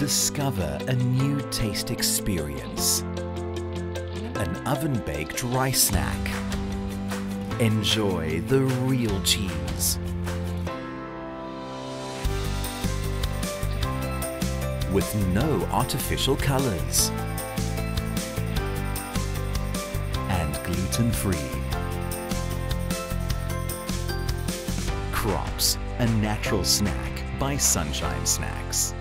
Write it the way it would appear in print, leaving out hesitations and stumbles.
Discover a new taste experience. An oven-baked rice snack. Enjoy the real cheese. With no artificial colors. And gluten-free. Krops, a natural snack by Sunshine Snacks.